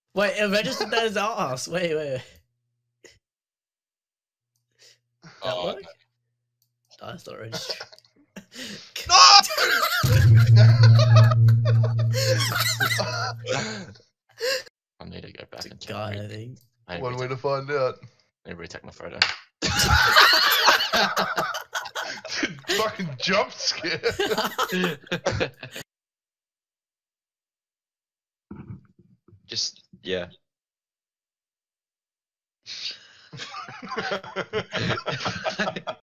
Wait, it registered that as ass. Wait. That Oh, work? Oh, it's not registered. no! I need to go back and check. Guy, I think. One way to find out. I need to retake my photo. Fucking jump scare. Just, yeah.